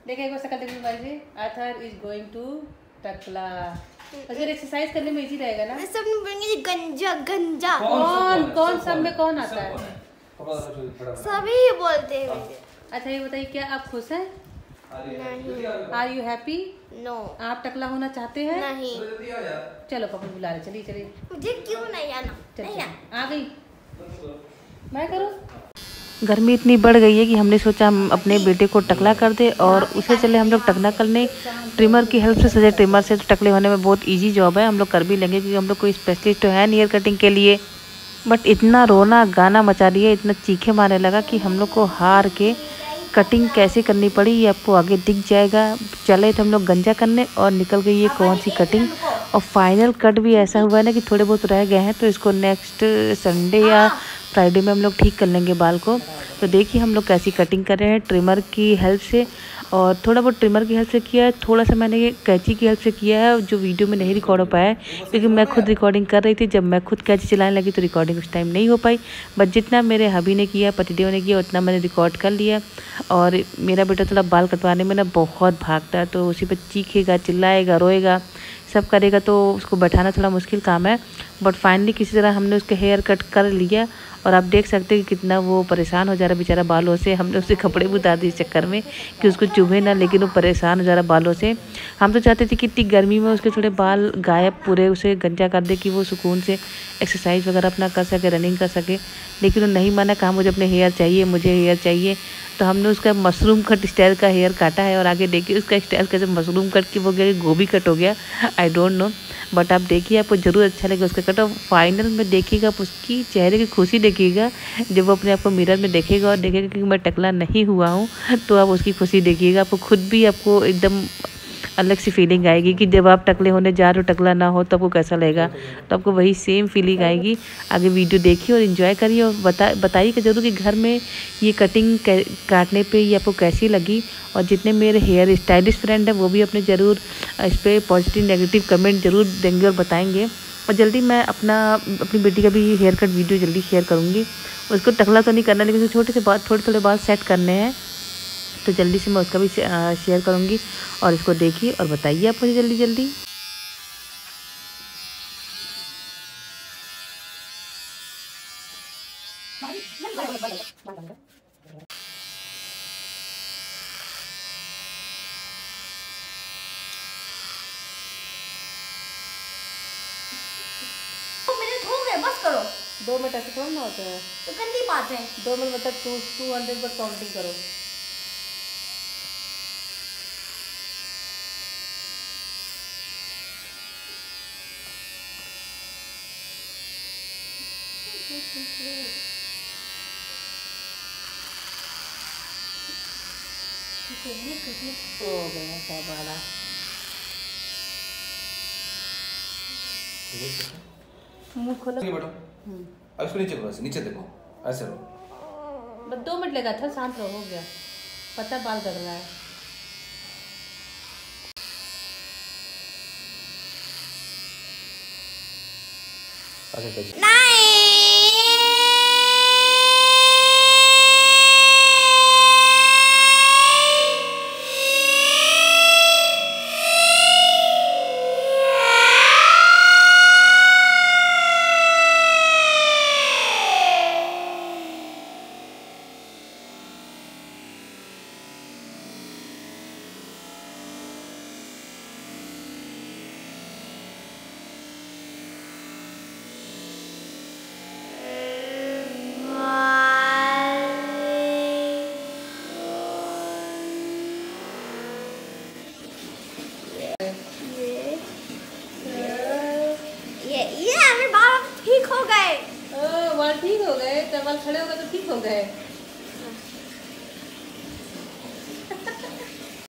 देखिए एक बार शक्ल देखने वाली जी। आर्थर इज गोइंग टू टकला। अगर एक्सरसाइज करने में इजी रहेगा ना। सब बोलेंगे गंजा गंजा। कौन सब में कौन आता है? सभी बोलते हैं मुझे। अच्छा ये बताइए, क्या आप खुश हैं? नहीं। Are you happy? नो। आप टकला होना चाहते हैं? नहीं। चलो पापा बुला रहे, चलिए चलिए। मुझे क्यों नहीं आना? चलिए आ गई। मैं करूँ? गर्मी इतनी बढ़ गई है कि हमने सोचा हम अपने बेटे को टकला कर दे और उसे चले हम लोग टकला करने। ट्रिमर की हेल्प से सजे, ट्रिमर से तो टकले होने में बहुत इजी जॉब है, हम लोग कर भी लेंगे क्योंकि हम लोग कोई स्पेशलिस्ट तो है नहीं हेयर कटिंग के लिए। बट इतना रोना गाना मचा दिया, इतना चीखे मारने लगा कि हम लोग को हार के कटिंग कैसे करनी पड़ी ये आपको आगे दिख जाएगा। चले थे हम लोग गंजा करने और निकल गई ये कौन सी कटिंग। और फाइनल कट भी ऐसा हुआ है ना कि थोड़े बहुत रह गए हैं, तो इसको नेक्स्ट संडे या फ्राइडे में हम लोग ठीक कर लेंगे बाल को। तो देखिए हम लोग कैसी कटिंग कर रहे हैं ट्रिमर की हेल्प से, और थोड़ा बहुत ट्रिमर की हेल्प से किया है, थोड़ा सा मैंने ये कैंची की हेल्प से किया है जो वीडियो में नहीं रिकॉर्ड हो पाया है क्योंकि मैं खुद रिकॉर्डिंग कर रही थी। जब मैं खुद कैंची चलाने लगी तो रिकॉर्डिंग उस टाइम नहीं हो पाई, बट जितना मेरे हबी ने किया, पतिदेव ने किया, उतना मैंने रिकॉर्ड कर लिया। और मेरा बेटा थोड़ा बाल कटवाने में ना बहुत भागता है, तो उसी पर चीखेगा, चिल्लाएगा, रोएगा, सब करेगा, तो उसको बैठाना थोड़ा मुश्किल काम है। बट फाइनली किसी तरह हमने उसके हेयर कट कर लिया और आप देख सकते हैं कि कितना वो परेशान हो जा रहा है बेचारा बालों से। हमने उससे कपड़े भी उतार दिए इस चक्कर में कि उसको चुभे ना, लेकिन वो परेशान हो जा रहा बालों से। हम तो चाहते थे कि इतनी गर्मी में उसके थोड़े बाल गायब पूरे उसे गंजा कर दे कि वो सुकून से एक्सरसाइज वगैरह अपना कर सके, रनिंग कर सके, लेकिन वो नहीं माना, कहा मुझे अपने हेयर चाहिए, मुझे हेयर चाहिए। तो हमने उसका मशरूम कट स्टाइल का हेयर काटा है और आगे देखिए उसका स्टाइल कैसे मशरूम कट की वो गया, गोभी कट हो गया, आई डोंट नो। बट आप देखिए आपको ज़रूर अच्छा लगेगा उसका कट। और फाइनल में देखिएगा आप उसकी चेहरे की खुशी देखिएगा जब वो अपने आप को मिरर में देखेगा और देखेगा कि मैं टकला नहीं हुआ हूँ, तो आप उसकी खुशी देखिएगा। आपको खुद भी आपको एकदम अलग सी फीलिंग आएगी कि जब आप टकले होने जा रहे हो, टकला ना हो तो आपको कैसा लगेगा, तो आपको वही सेम फीलिंग आएगी। आगे वीडियो देखिए और इन्जॉय करिए और बताइएगा ज़रूर कि घर में ये कटिंग काटने पे ये आपको कैसी लगी। और जितने मेरे हेयर स्टाइलिस्ट फ्रेंड हैं वो भी अपने ज़रूर इस पर पॉजिटिव नेगेटिव कमेंट ज़रूर देंगे और बताएंगे। और जल्दी मैं अपनी बेटी का भी हेयर कट वीडियो जल्दी शेयर करूँगी। उसको टकला तो नहीं करना, लेकिन छोटे से बाल, थोड़े थोड़े बाल सेट करने हैं, तो जल्दी से मैं उसका भी शेयर करूँगी। और इसको देखिए और बताइए आप मुझे जल्दी जल्दी। बस करो। 2 मिनट ऐसे थोड़ा ना होता है, तो गंदी बात है। 2 मिनट मतलब 200 पर काउंटिंग करो। हो गया सब वाला। मुंह खोलो। अब इसको नीचे करो, नीचे देखो, ऐसे रहो। बस 2 मिनट लगा था, शांत रहो, हो गया। पता बाल कर रहा है। ये मेरे बाल ठीक हो गए। बाल ठीक हो गए, तो बाल खड़े हो गए तो ठीक हो गए।